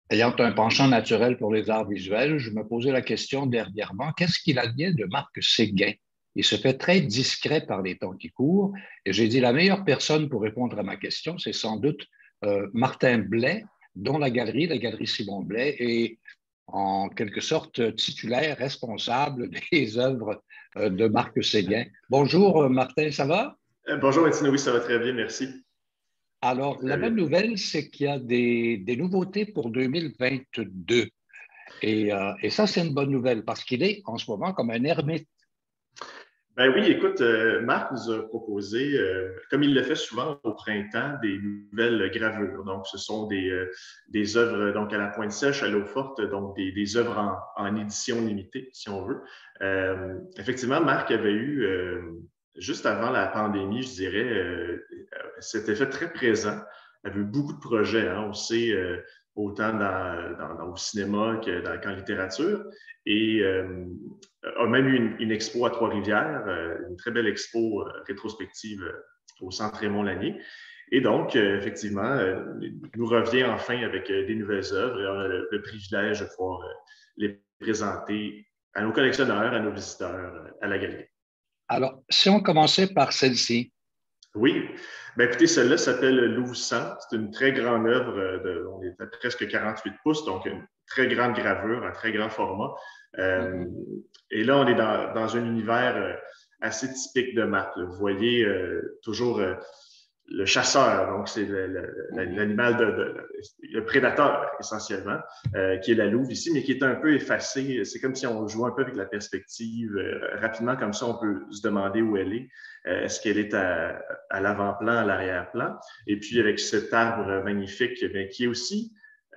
Ayant un penchant naturel pour les arts visuels, je me posais la question dernièrement, qu'est-ce qu'il advient de Marc Séguin? Il se fait très discret par les temps qui courent et j'ai dit la meilleure personne pour répondre à ma question, c'est sans doute Martin Blais, dont la galerie Simon Blais, est en quelque sorte titulaire, responsable des œuvres de Marc Séguin. Bonjour Martin, ça va? Bonjour, Étienne, oui, ça va très bien, merci. Alors, la Très bonne bien. nouvelle, c'est qu'il y a des nouveautés pour 2022. Et ça, c'est une bonne nouvelle parce qu'il est en ce moment comme un ermite. Ben oui, écoute, Marc nous a proposé, comme il le fait souvent au printemps, des nouvelles gravures. Donc, ce sont des œuvres donc, à la pointe sèche, à l'eau forte, donc des œuvres en édition limitée, si on veut. Effectivement, Marc avait eu, juste avant la pandémie, je dirais, cet effet très présent. Il avait eu beaucoup de projets, hein, on sait, autant au cinéma qu'en littérature. Et a même eu une expo à Trois-Rivières, une très belle expo rétrospective au Centre Raymond-Lanier. Et donc, effectivement, nous revient enfin avec des nouvelles œuvres et on a le privilège de pouvoir les présenter à nos collectionneurs, à nos visiteurs, à la galerie. Alors, si on commençait par celle-ci, Oui, ben écoutez, celle-là s'appelle Louvre 100. C'est une très grande œuvre, on est à presque 48 pouces, donc une très grande gravure, un très grand format. Euh, mhm, et là, on est dans un univers assez typique de Marc. Vous voyez toujours le chasseur, donc c'est mhm, l'animal, le prédateur essentiellement, qui est la louve ici, mais qui est un peu effacé. C'est comme si on jouait un peu avec la perspective. Rapidement, comme ça, on peut se demander où elle est. Est-ce qu'elle est à l'avant-plan, à l'arrière-plan? Et puis avec cet arbre magnifique, bien, qui est aussi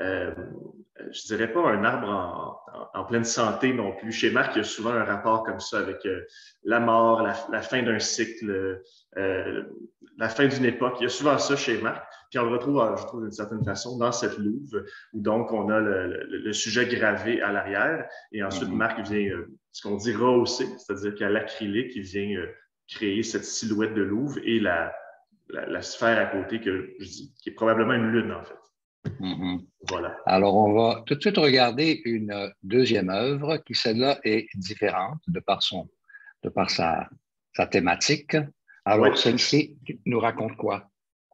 je dirais pas un arbre en pleine santé non plus. Chez Marc, il y a souvent un rapport comme ça avec la mort, la fin d'un cycle, la fin d'une époque. Il y a souvent ça chez Marc. Puis on le retrouve, je trouve, d'une certaine façon, dans cette louve, où donc on a le sujet gravé à l'arrière. Et ensuite, mhm. Marc vient, ce qu'on dit rehausser, c'est-à-dire qu'à l'acrylique, il vient créer cette silhouette de louve et la sphère à côté qui est probablement une lune, en fait. Mhm. Voilà. Alors, on va tout de suite regarder une deuxième œuvre qui, celle-là, est différente de par sa thématique. Oui. Alors, celle-ci nous raconte quoi?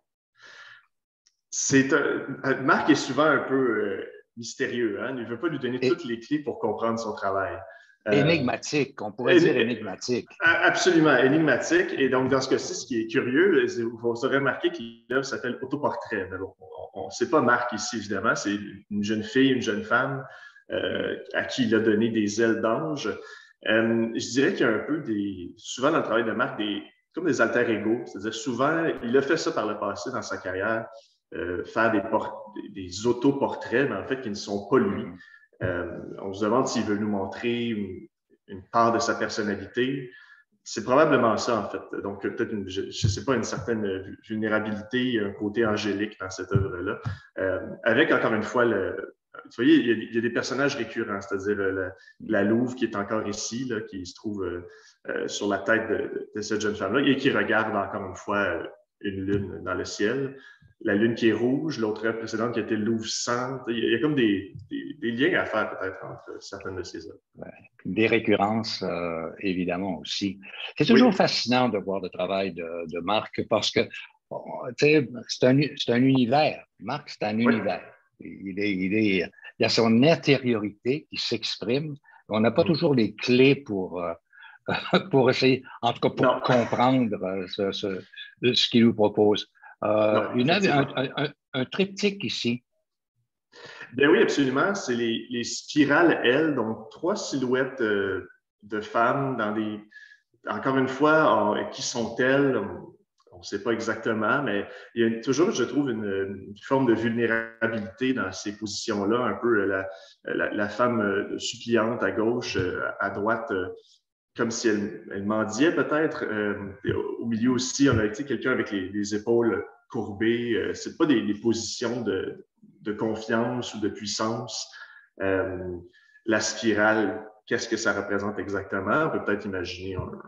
Marc est souvent un peu mystérieux. Hein? Il ne veut pas lui donner Et toutes les clés pour comprendre son travail. Euh, énigmatique, on pourrait dire énigmatique. Absolument, énigmatique. Et donc, dans ce cas-ci, ce qui est curieux, vous aurez remarqué que l'œuvre s'appelle Autoportrait. Mais bon, on ne sait pas Marc ici, évidemment. C'est une jeune fille, une jeune femme Mhm. à qui il a donné des ailes d'ange. Je dirais qu'il y a un peu souvent dans le travail de Marc, comme des alter-égaux. C'est-à-dire, souvent, il a fait ça par le passé dans sa carrière, faire des autoportraits, mais en fait, qui ne sont pas lui. Mhm. On se demande s'il veut nous montrer une part de sa personnalité. C'est probablement ça, en fait. Donc, peut-être, je ne sais pas, une certaine vulnérabilité, un côté angélique dans cette œuvre-là. Avec, encore une fois, vous voyez, il y a des personnages récurrents, c'est-à-dire la louve qui est encore ici, là, qui se trouve sur la tête de cette jeune femme-là et qui regarde, encore une fois, une lune dans le ciel. La lune qui est rouge, l'autre œuvre précédente qui était Louve 100. Il y a comme des liens à faire peut-être entre certaines de ces œuvres. Ouais. Des récurrences, évidemment aussi. C'est toujours Oui, fascinant de voir le travail de Marc parce que bon, c'est un univers. Marc, c'est un oui. univers. Il a son intériorité qui s'exprime. On n'a pas toujours les clés pour essayer, en tout cas pour Non, comprendre ce qu'il nous propose. non, effectivement. Un triptyque ici. Ben oui, absolument. C'est les spirales L, donc trois silhouettes de femmes encore une fois, qui sont-elles? On ne sait pas exactement, mais il y a toujours, je trouve, une forme de vulnérabilité dans ces positions-là, un peu la femme suppliante à gauche, à droite, comme si elle mendiait peut-être. Au milieu aussi, on a été quelqu'un avec les épaules courbées. Ce pas des positions de confiance ou de puissance. La spirale, qu'est-ce que ça représente exactement? On peut peut-être imaginer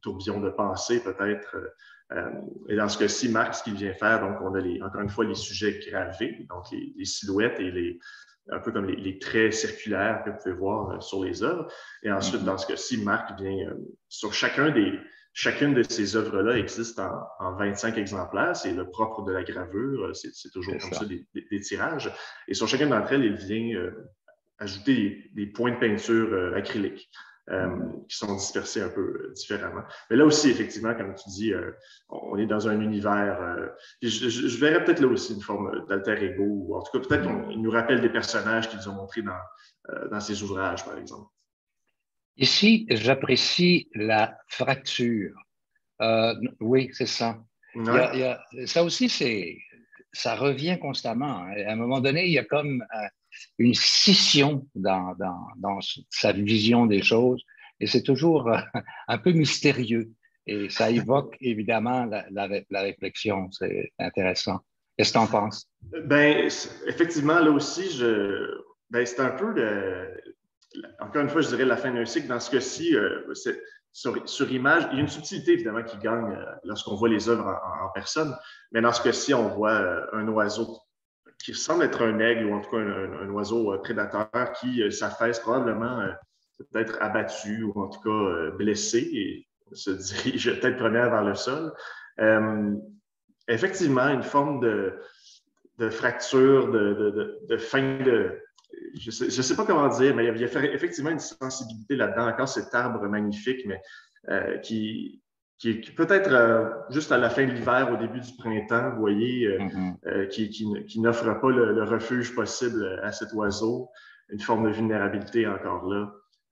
tourbillon de pensée peut-être. Et dans ce cas-ci, Marc, ce qu'il vient faire, donc on a encore une fois les sujets gravés, donc les silhouettes et un peu comme les traits circulaires que vous pouvez voir sur les œuvres. Et ensuite, dans ce cas-ci, Marc vient sur chacune de ces œuvres-là existe en 25 exemplaires. C'est le propre de la gravure. C'est toujours comme ça des tirages. Et sur chacune d'entre elles, il vient ajouter des points de peinture acrylique qui sont dispersés un peu différemment. Mais là aussi, effectivement, comme tu dis, on est dans un univers. Je verrais peut-être là aussi une forme d'alter ego, ou en tout cas, peut-être qu'il nous rappelle des personnages qu'ils ont montrés dans ces ouvrages, par exemple. Ici, j'apprécie la fracture. Oui, c'est ça. Ouais. Ça aussi, ça revient constamment. Hein. À un moment donné, il y a comme une scission dans sa vision des choses et c'est toujours un peu mystérieux. Et ça évoque évidemment la réflexion. C'est intéressant. Qu'est-ce que tu en penses? Ben, effectivement, là aussi, c'est un peu encore une fois, je dirais la fin d'un cycle. Dans ce cas-ci, sur image, il y a une subtilité évidemment qui gagne lorsqu'on voit les œuvres en personne, mais dans ce cas-ci, on voit un oiseau qui semble être un aigle ou en tout cas un oiseau prédateur qui s'affaisse probablement peut-être abattu ou en tout cas blessé et se dirige tête première vers le sol. Effectivement, une forme de fracture, de fin de... Je sais pas comment dire, mais il y a effectivement une sensibilité là-dedans. Encore cet arbre magnifique, mais qui peut-être juste à la fin de l'hiver, au début du printemps, vous voyez, qui n'offre pas le refuge possible à cet oiseau, une forme de vulnérabilité encore là.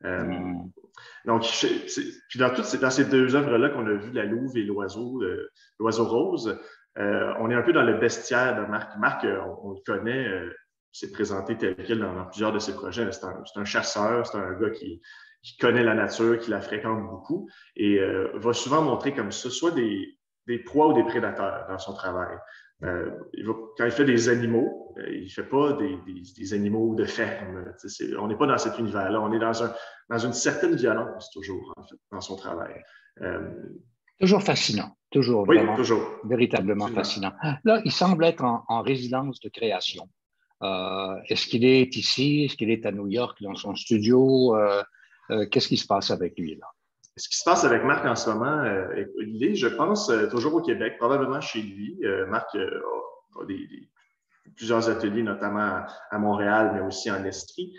Donc, puis dans ces deux œuvres-là qu'on a vues, La Louve et l'Oiseau rose, on est un peu dans le bestiaire de Marc. Marc, on le connaît, s'est présenté tel quel dans plusieurs de ses projets. C'est un chasseur, c'est un gars qui connaît la nature, qui la fréquente beaucoup et va souvent montrer comme ça, soit des proies ou des prédateurs dans son travail. Quand il fait des animaux, il ne fait pas des animaux de ferme. On n'est pas dans cet univers-là. On est dans une certaine violence, toujours, en fait, dans son travail. Toujours fascinant. Toujours Oui, vraiment, toujours. véritablement fascinant. Là, il semble être en résidence de création. Est-ce qu'il est ici? Est-ce qu'il est à New York dans son studio? Qu'est-ce qui se passe avec lui, là? Ce qui se passe avec Marc en ce moment, il est, je pense, toujours au Québec, probablement chez lui. Marc a plusieurs ateliers, notamment à Montréal, mais aussi en Estrie.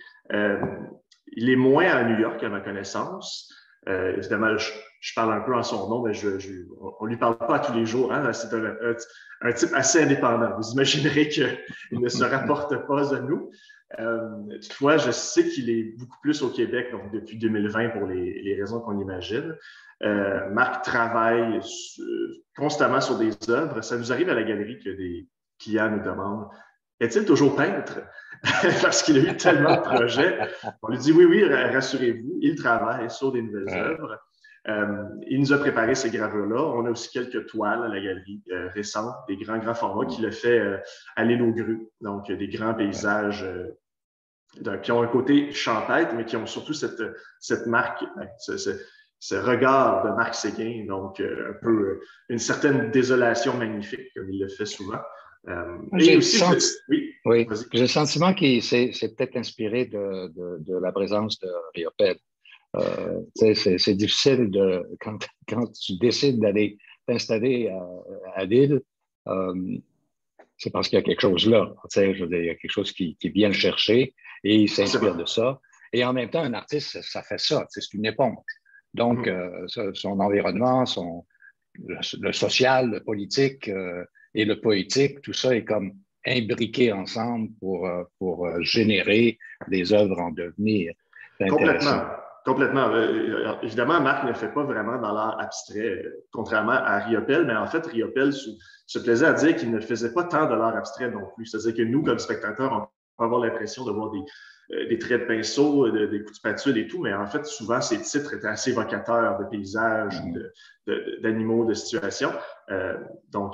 Il est moins à New York, à ma connaissance. Évidemment, je parle un peu en son nom, mais on ne lui parle pas tous les jours. Hein? C'est un type assez indépendant. Vous imaginerez qu'il ne se rapporte pas à nous. Toutefois, je sais qu'il est beaucoup plus au Québec donc depuis 2020 pour les raisons qu'on imagine. Marc travaille constamment sur des œuvres. Ça nous arrive à la galerie que des clients nous demandent est-il toujours peintre? Parce qu'il a eu tellement de projets. On lui dit oui, rassurez-vous, il travaille sur des nouvelles œuvres. Il nous a préparé ces gravures-là. On a aussi quelques toiles à la galerie récentes, des grands formats qu'il a fait à l'île aux grues, donc des grands paysages qui ont un côté champêtre, mais qui ont surtout cette marque, ce regard de Marc Séguin, donc un peu une certaine désolation magnifique, comme il le fait souvent. J'ai le sentiment qu'il s'est peut-être inspiré de la présence de Riopelle. C'est difficile quand tu décides d'aller t'installer à Lille, c'est parce qu'il y a quelque chose là. Je veux dire, il y a quelque chose qui vient le chercher et il s'inspire de ça. Et en même temps, un artiste, ça fait ça. C'est une éponge. Donc, son environnement, le social, le politique et le poétique, tout ça est comme imbriqué ensemble pour générer des œuvres en devenir. C'est intéressant. Complètement. Évidemment, Marc ne fait pas vraiment dans l'art abstrait, contrairement à Riopelle, mais en fait, Riopelle se plaisait à dire qu'il ne faisait pas tant de l'art abstrait non plus. C'est-à-dire que nous, comme spectateurs, on peut avoir l'impression de voir des traits de pinceau, des coups de spatule et tout, mais en fait, souvent, ces titres étaient assez évocateurs de paysages, d'animaux, de situations. Donc,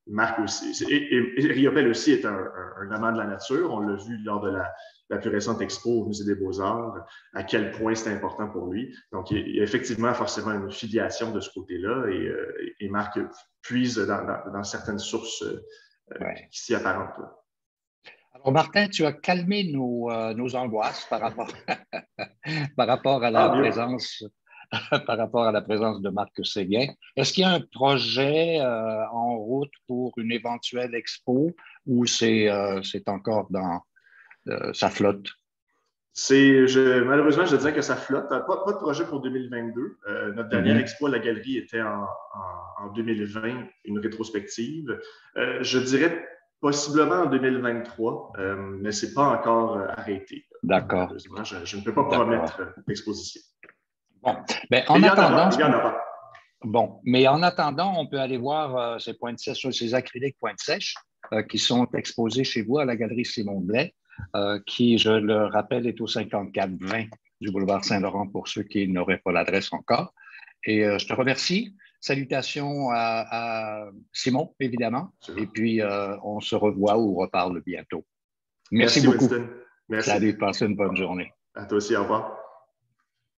Marc aussi. Et Riopelle aussi est un amant de la nature. On l'a vu lors de la plus récente expo au Musée des Beaux-Arts, à quel point c'est important pour lui. Donc, il y a effectivement forcément une filiation de ce côté-là et Marc puise dans certaines sources Ouais. qui s'y apparentent. Alors, Martin, tu as calmé nos angoisses par rapport, par rapport à la Ah, mieux. présence, par rapport à la présence de Marc Séguin. Est-ce qu'il y a un projet en route pour une éventuelle expo ou c'est encore dans sa flotte? Malheureusement, je dirais que ça flotte. Pas de projet pour 2022. Notre dernière Mhm. expo à la galerie était en 2020, une rétrospective. Je dirais possiblement en 2023, mais ce n'est pas encore arrêté. D'accord, Malheureusement, je ne peux pas d'accord. promettre d'exposition. Bon, ben, Mais en il y en attendant, aura, il y en aura. bon, mais en attendant, on peut aller voir ces pointes sèches, ces acryliques pointes sèches qui sont exposés chez vous à la Galerie Simon Blais, qui, je le rappelle, est au 54-20 du boulevard Saint-Laurent pour ceux qui n'auraient pas l'adresse encore. Et je te remercie. Salutations à Simon, évidemment. Et puis, on se revoit ou reparle bientôt. Merci Merci, beaucoup. Winston. Merci. Salut, passez une bonne journée. À toi aussi, au revoir.